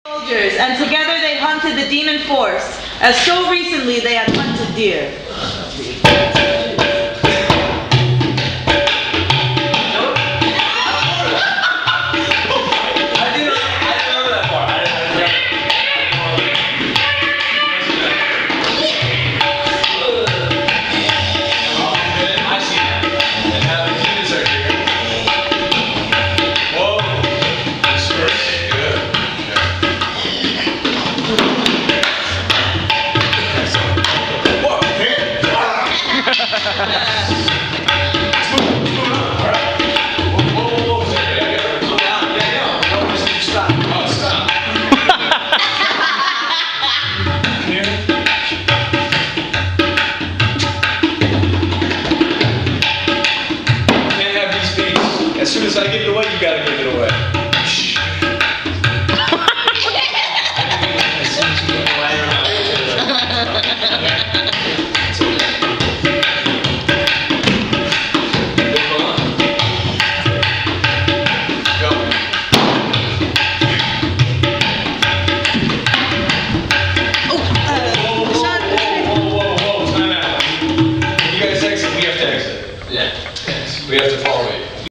soldiers, and together they hunted the demon force, as so recently they had hunted deer.